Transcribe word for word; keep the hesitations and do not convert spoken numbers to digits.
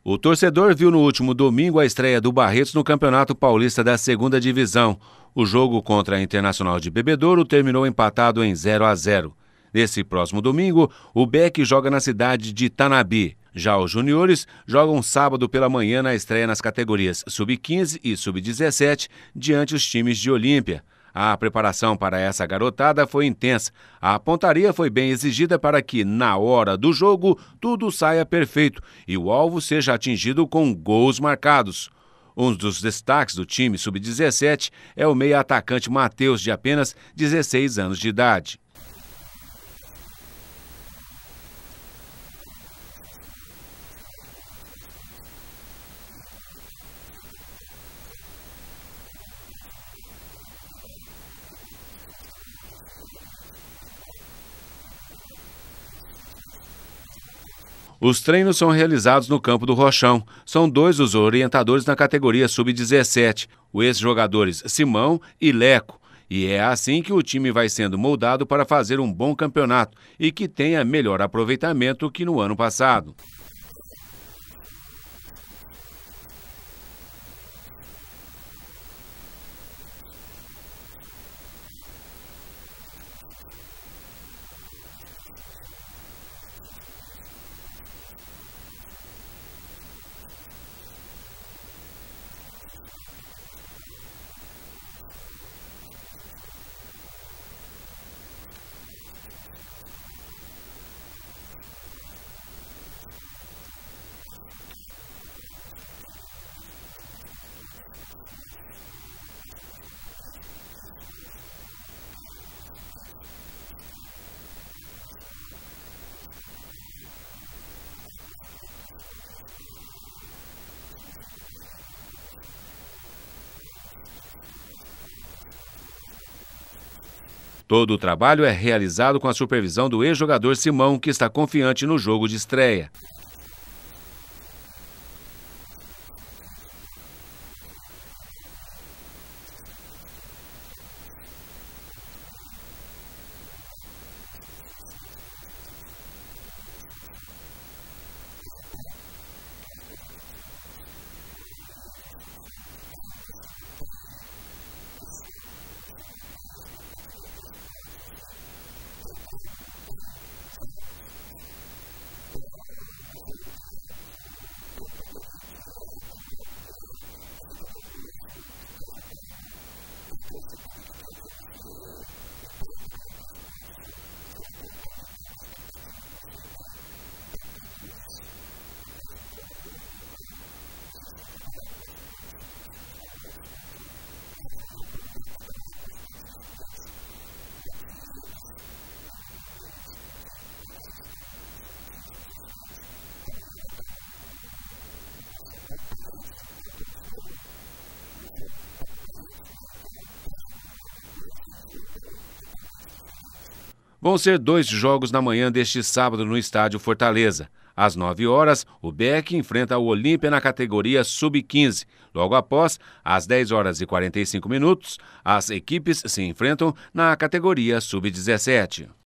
O torcedor viu no último domingo a estreia do Barretos no Campeonato Paulista da Segunda Divisão. O jogo contra a Internacional de Bebedouro terminou empatado em zero a zero. Nesse próximo domingo, o B E C joga na cidade de Tanabi. Já os juniores jogam sábado pela manhã na estreia nas categorias sub quinze e sub dezessete diante os times de Olímpia. A preparação para essa garotada foi intensa. A pontaria foi bem exigida para que, na hora do jogo, tudo saia perfeito e o alvo seja atingido com gols marcados. Um dos destaques do time sub dezessete é o meia-atacante Matheus, de apenas dezesseis anos de idade. Os treinos são realizados no campo do Rochão. São dois os orientadores na categoria sub dezessete, os ex-jogadores Simão e Leco. E é assim que o time vai sendo moldado para fazer um bom campeonato e que tenha melhor aproveitamento que no ano passado. Todo o trabalho é realizado com a supervisão do ex-jogador Simão, que está confiante no jogo de estreia. Vão ser dois jogos na manhã deste sábado no estádio Fortaleza. Às nove horas, o B E C enfrenta o Olímpia na categoria sub quinze. Logo após, às dez horas e quarenta e cinco minutos, as equipes se enfrentam na categoria sub dezessete.